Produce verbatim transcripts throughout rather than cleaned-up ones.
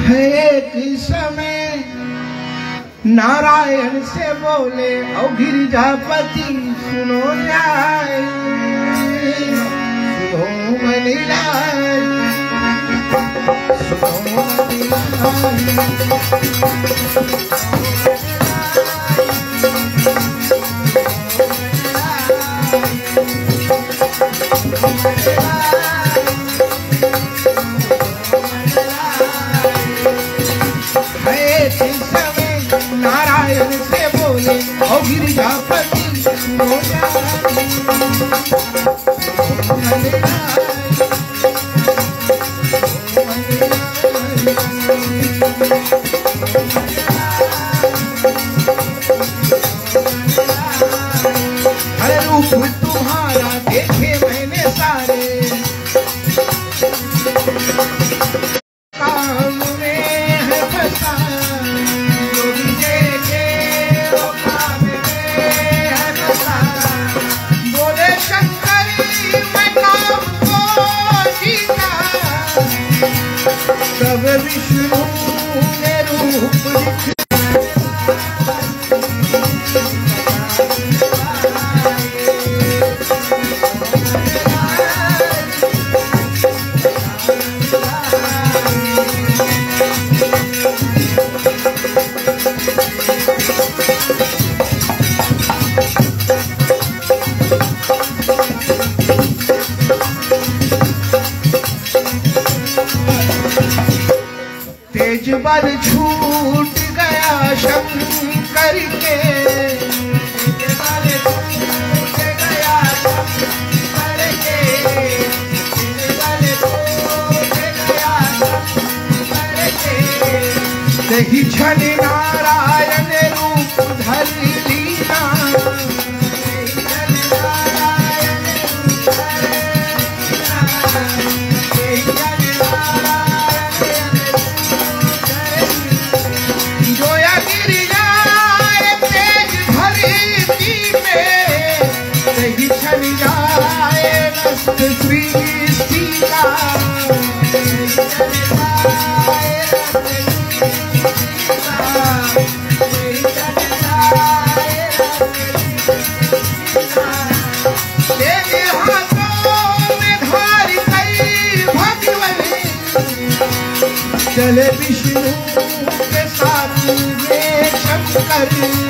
है एक समय नारायण से बोले, और गिरिजापति सुनो न्याय, सुनो मनीलाल, सुनो नारायण से बोले, और गिरिजापति सुनो हर रूप तुम्हारा देखे मैंने सारे, काम में है फंसा, सब विष्णु ने रूप तेज बल छूट गया शंकर के, तेज बल छूट गया शंकर के, तेज बल छूट गया शंकर के, सही क्षण नारायण रूप धर लीना, सृष्टि का तेरे हाथों में धार कई भगवती, चले विष्णु के साथ में शंकर,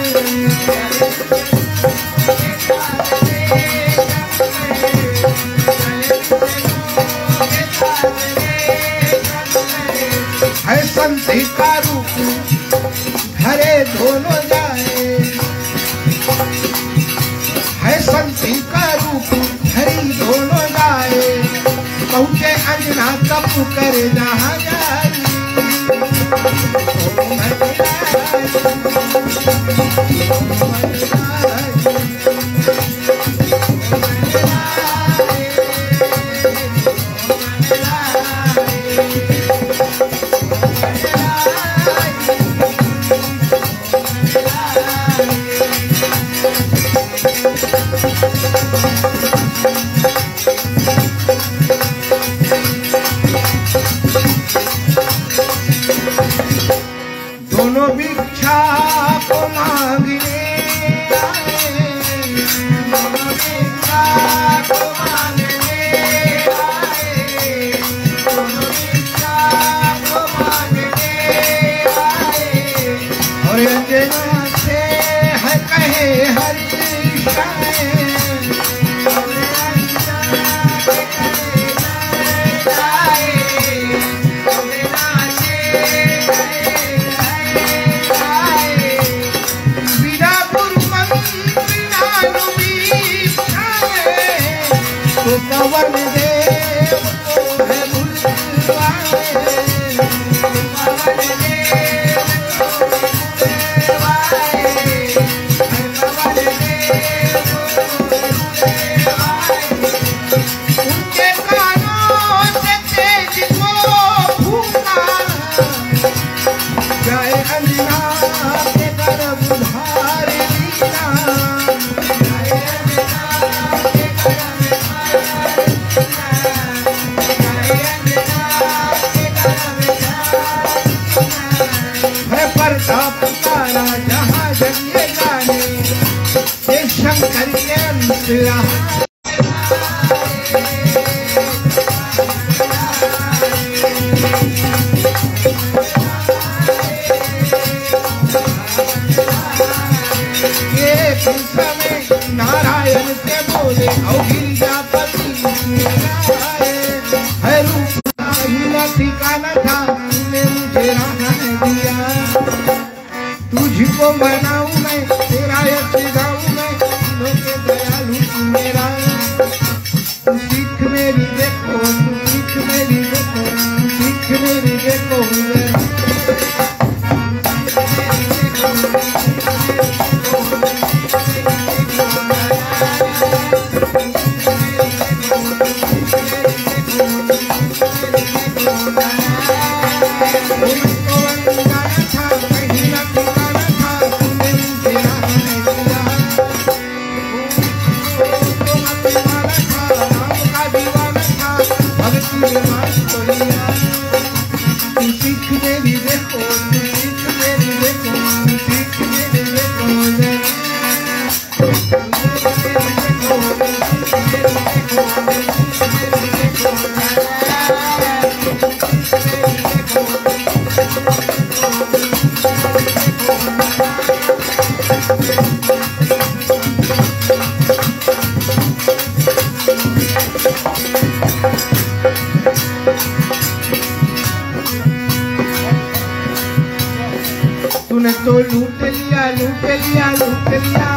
है संत का रूप धरे दोनों जाए, है संत का रूप धरी दोनों जाए, पहुँचे अंजना कप कर जहाँ जाए, दोनों भिक्षा को मांगने आए, दोनों भिक्षा को मांगने आए, दोनों भिक्षा को मांगने आए, और अंजना से है कहे हर शाये, और अंजना से कहे जाए, अंजना से तो पवन देव को है बुलवाए, पवन देव को बुलवाए, पवन देव को बुलवाए, उनके कानों से तेज को फूका, जय अंजना के गर्भ धार लीना, जय अंजना के गर्भ धार लीना, रहा नारायण के बोले और गिरजापति है रूप ना ठिकाना था, तूने मुझे रहने दिया। तुझको मनाऊं मैं, तेरा यश गाऊं मैं, तीनों के दयालु तू मेरा। तू सीख मेरी देखो, तू सीख मेरी देखो, तू सीख मेरी देखो सीख मेरी देखो, सीख मेरी देखो, सीख मेरी तूने तो लूट लिया, लूट लिया, लूट लिया।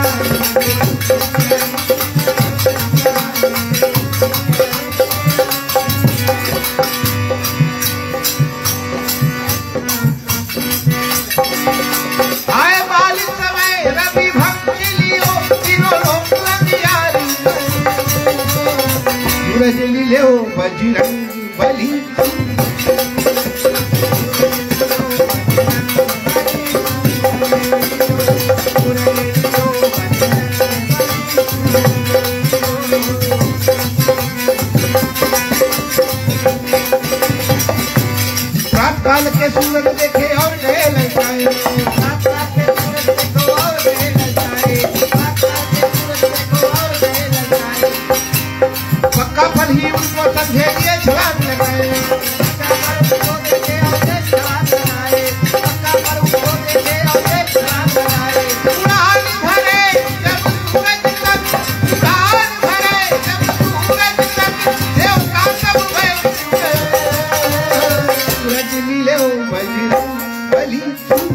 आए बाली समय रवि भक्त लियो, तीनों लोग लंगियारी। सूरज लियो बजरंग बली, काल के सूरज देखे और गए ललचाए, रात रात के सूरज देखो और गए ललचाए, रात रात के सूरज देखो और गए ललचाए। पक्का पर ही उनको समझे दिए छलांग लगाए, पक्का पर उनको देखे और छलांग लगाए, पक्का पर उनको देखे और छलांग लगाए। उड़ान भरे जब सूरज तक, उड़ान भरे जब सूरज तक, देवता सब गए। सूरज लीले बजरंग बली।